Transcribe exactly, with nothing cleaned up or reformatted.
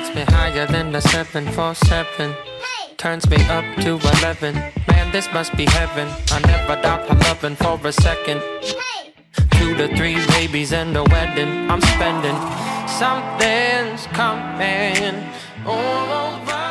Takes me higher than the seven four seven. Turns me up to eleven. Man, this must be heaven. I never doubt her loving for a second. Two to three babies and a wedding I'm spending. Something's coming over.